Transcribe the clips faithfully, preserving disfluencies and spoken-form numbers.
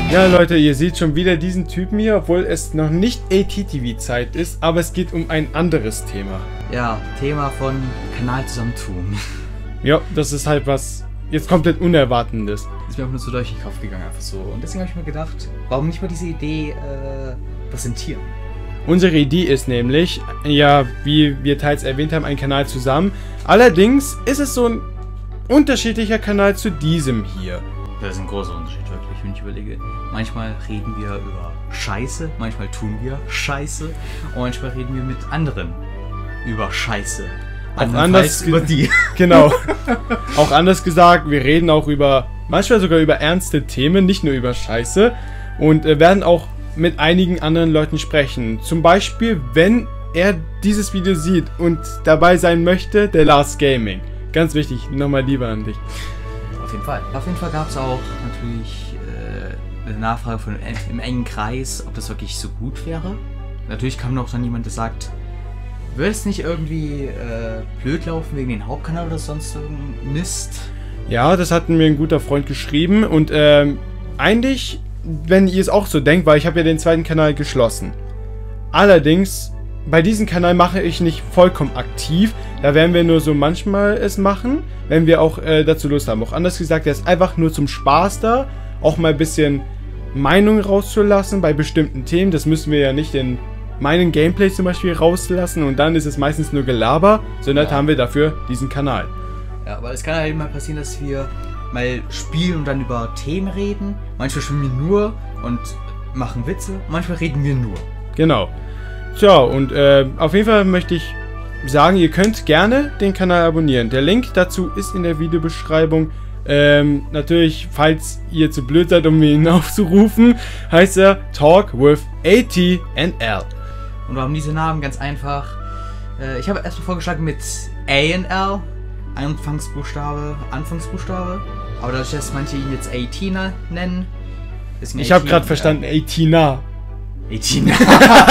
Ja Leute, ihr seht schon wieder diesen Typen hier, obwohl es noch nicht A T T V-Zeit ist, aber es geht um ein anderes Thema. Ja, Thema von Kanal zusammentun. Ja, das ist halt was jetzt komplett Unerwartendes. Ist mir auch nur so durch den Kopf gegangen, einfach so. Und deswegen habe ich mir gedacht, warum nicht mal diese Idee äh, präsentieren? Unsere Idee ist nämlich, ja, wie wir teils erwähnt haben, ein Kanal zusammen. Allerdings ist es so ein unterschiedlicher Kanal zu diesem hier. Das ist ein großer Unterschied, wirklich, wenn ich überlege. Manchmal reden wir über Scheiße, manchmal tun wir Scheiße und manchmal reden wir mit anderen über Scheiße. Auch anders über die. Genau. Auch anders gesagt, wir reden auch über, manchmal sogar über ernste Themen, nicht nur über Scheiße. Und äh, werden auch mit einigen anderen Leuten sprechen. Zum Beispiel, wenn er dieses Video sieht und dabei sein möchte, der Lars Gaming. Ganz wichtig, nochmal lieber an dich. Auf jeden Fall. Auf jeden Fall gab es auch natürlich äh, eine Nachfrage von im engen Kreis, ob das wirklich so gut wäre. Natürlich kam noch dann jemand, der sagt, würde es nicht irgendwie äh, blöd laufen wegen den Hauptkanal oder sonst irgendein Mist? Ja, das hat mir ein guter Freund geschrieben und ähm, eigentlich, wenn ihr es auch so denkt, weil ich habe ja den zweiten Kanal geschlossen. Allerdings, bei diesem Kanal mache ich nicht vollkommen aktiv, da werden wir nur so manchmal es machen, wenn wir auch äh, dazu Lust haben. Auch anders gesagt, der ist einfach nur zum Spaß da, auch mal ein bisschen Meinung rauszulassen bei bestimmten Themen. Das müssen wir ja nicht in meinen Gameplays zum Beispiel rauslassen und dann ist es meistens nur Gelaber, sondern ja. haben wir dafür diesen Kanal. Ja, aber es kann halt mal passieren, dass wir mal spielen und dann über Themen reden. Manchmal spielen wir nur und machen Witze, manchmal reden wir nur. Genau. Tja, und äh, auf jeden Fall möchte ich sagen, ihr könnt gerne den Kanal abonnieren. Der Link dazu ist in der Videobeschreibung. Ähm, natürlich, falls ihr zu blöd seid, um ihn aufzurufen, heißt er Talk with A T and L. Und wir haben diese Namen ganz einfach. Äh, ich habe erstmal vorgeschlagen mit A und L, Anfangsbuchstabe, Anfangsbuchstabe. Aber dadurch, dass manche ihn jetzt A T nennen, ist ich habe gerade verstanden, A T N A. A T N A.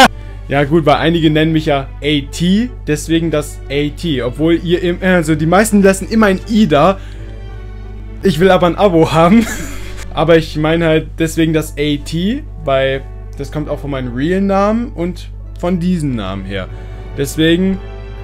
Ja gut, weil einige nennen mich ja A T, deswegen das A T. Obwohl ihr im, also die meisten lassen immer ein I da. Ich will aber ein Abo haben. Aber ich meine halt deswegen das A T, weil das kommt auch von meinem Real-Namen und von diesem Namen her. Deswegen,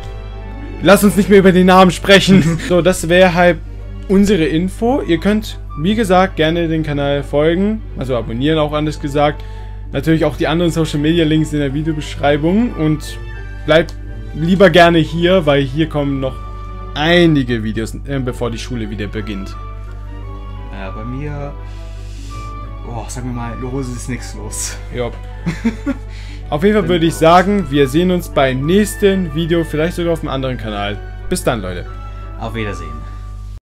lasst uns nicht mehr über den Namen sprechen. So, das wäre halt unsere Info. Ihr könnt, wie gesagt, gerne den Kanal folgen. Also abonnieren auch anders gesagt. Natürlich auch die anderen Social Media Links in der Videobeschreibung. Und bleibt lieber gerne hier, weil hier kommen noch einige Videos, äh, bevor die Schule wieder beginnt. Ja, bei mir, oh, sagen wir mal, los ist nichts los. Ja. Auf jeden Fall würde ich sagen, wir sehen uns beim nächsten Video, vielleicht sogar auf einem anderen Kanal. Bis dann, Leute. Auf Wiedersehen.